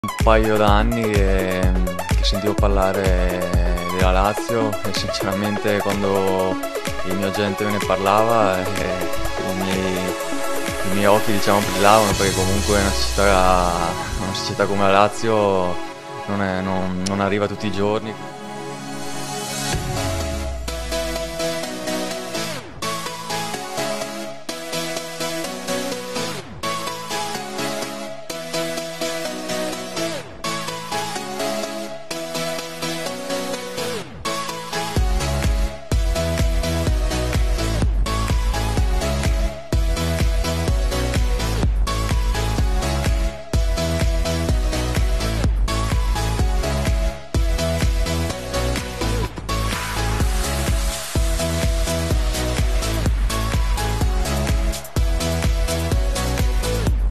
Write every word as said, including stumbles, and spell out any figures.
Un paio d'anni che, che sentivo parlare della Lazio e sinceramente quando il mio agente me ne parlava eh, i miei, i miei occhi diciamo brillavano, perché comunque una società, una società come la Lazio non, è- non- non arriva tutti i giorni.